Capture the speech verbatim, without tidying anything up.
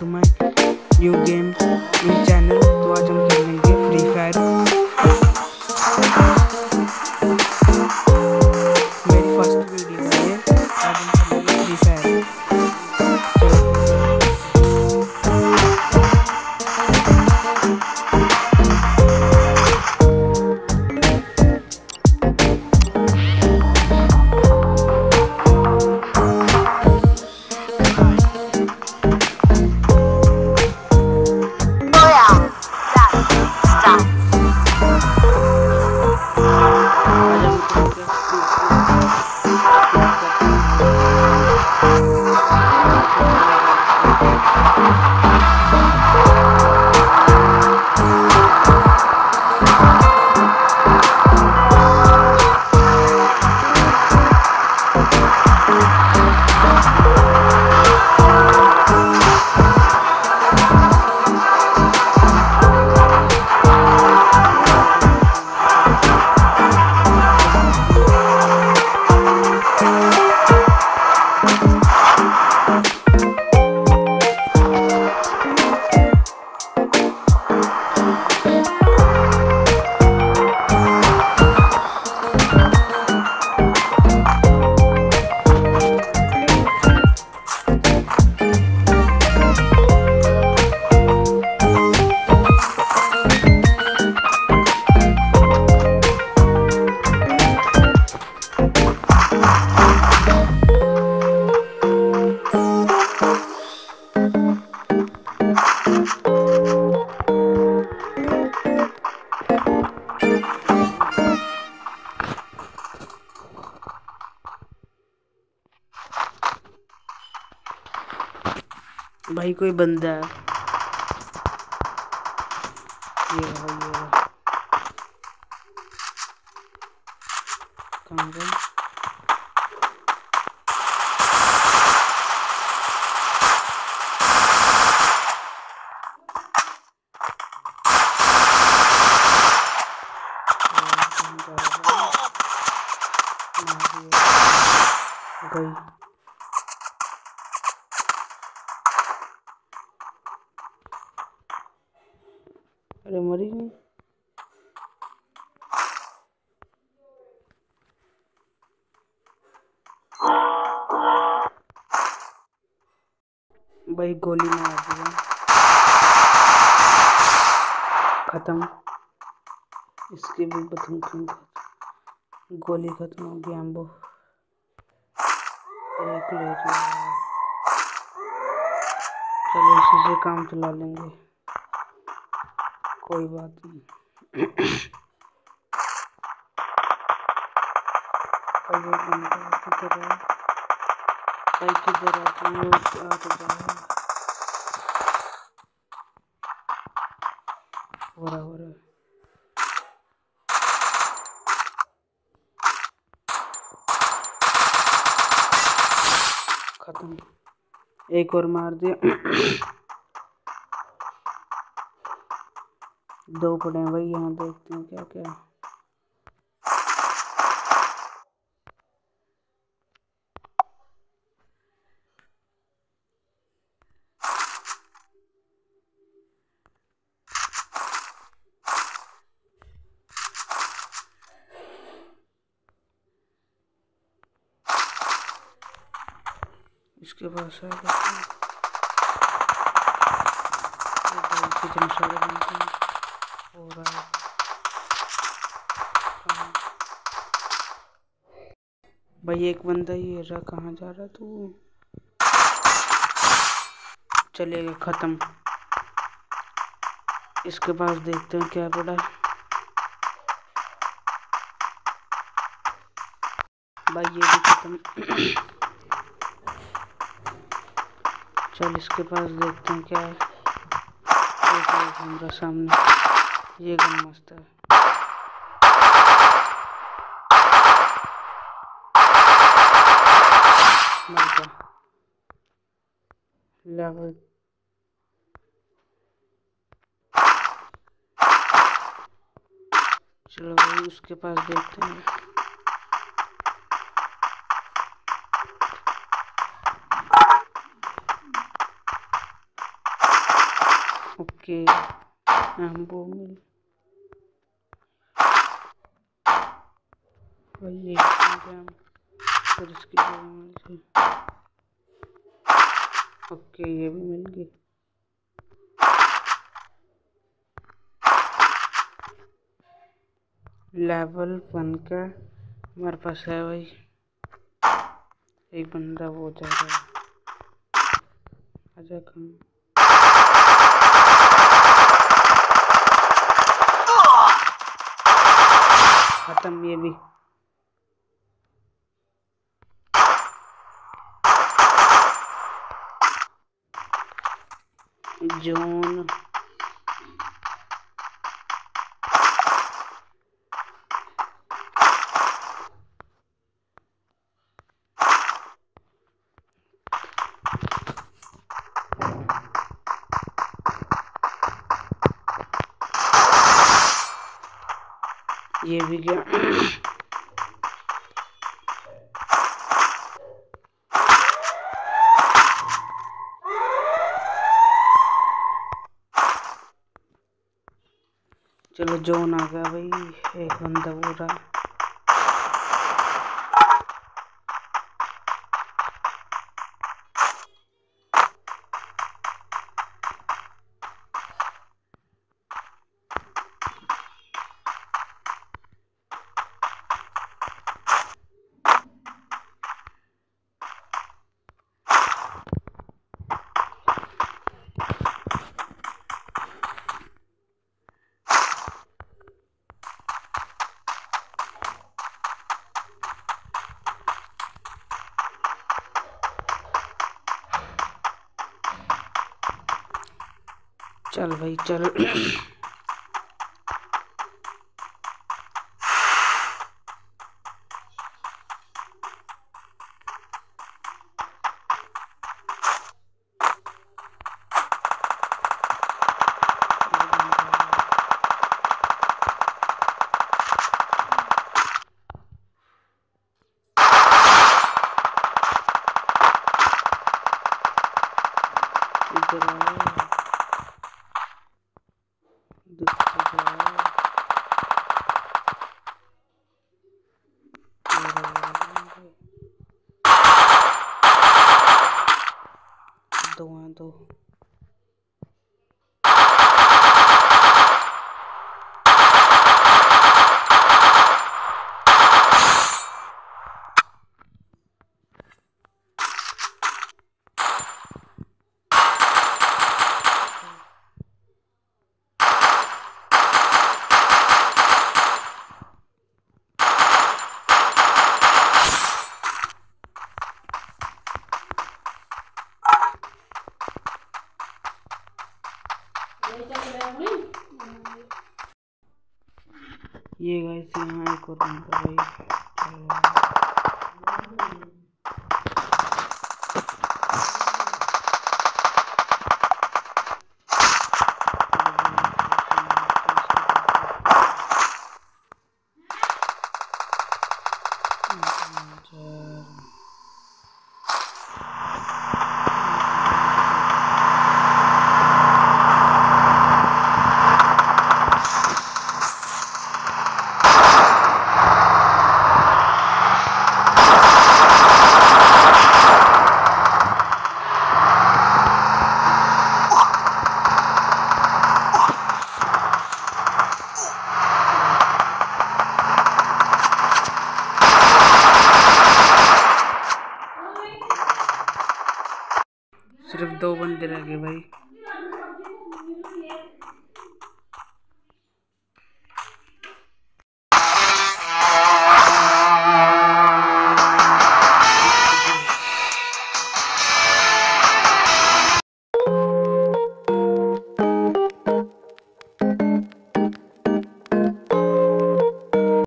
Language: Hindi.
My new game new channel. तो आज हम खेलेंगे फ्री फायर। मेरी फर्स्ट वीडियो है ये। आज हम खेलेंगे फ्री फायर। भाई कोई बंदा है। ये रहा, ये रहा। कहाँ गया? गई। अरे मरी नहीं। भाई गोली मार दिया। खत्म। इसके भी बतून खत्म। गोली खत्म हो गया। एम्बो एक ले लिया। चलो इसी से काम चला लेंगे, कोई बात नहीं। अरे बंदा किधर है? भाई किधर है तू? आ तो जा। हो रहा हो रहा खत्म। एक और मार दिया। दो पड़े हैं भाई, यहाँ देखते हैं क्या क्या। इसके पास है कितने सारे बनते हैं। हो रहा है। भाई एक बंदा ये रहा। कहाँ जा रहा तू? चलेगा। खत्म। इसके पास देखते हैं क्या पड़ा। भाई ये भी खत्म। चल इसके पास देखते हैं क्या है। हमारा सामने ये गन मस्त है। लेवल चलो भाई उसके पास देखते हैं। ओके हम वो मिल वही एक फिर इसकी जगह मुझे ओके ये भी मिल गई। लेवल वन का हमारे पास है भाई। एक बंदा वो जा रहा है आजा कम खत्म ये भी। जोन ये भी गया। चलो जोन आ गया भाई। एक बंदा पूरा चल भाई चल। दो हैं दो ये गाइस यहाँ एक और बंदा भाई। सिर्फ दो बंदे रह गए भाई।